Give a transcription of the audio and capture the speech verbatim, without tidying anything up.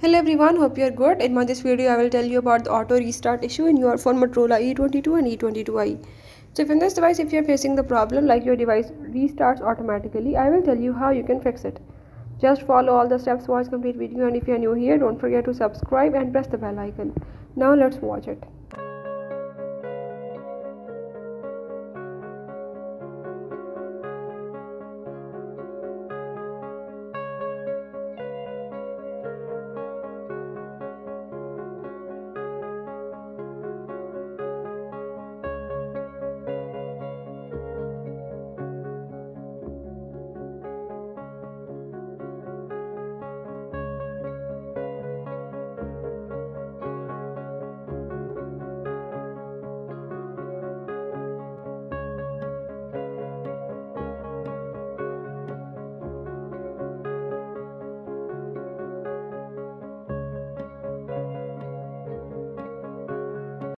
Hello everyone, hope you are good. In this video I will tell you about the auto restart issue in your phone Motorola E twenty-two and E twenty-two i. So if in this device if you are facing the problem like your device restarts automatically, I will tell you how you can fix it. Just follow all the steps, watch complete video, and if you are new here, don't forget to subscribe and press the bell icon. Now let's watch it.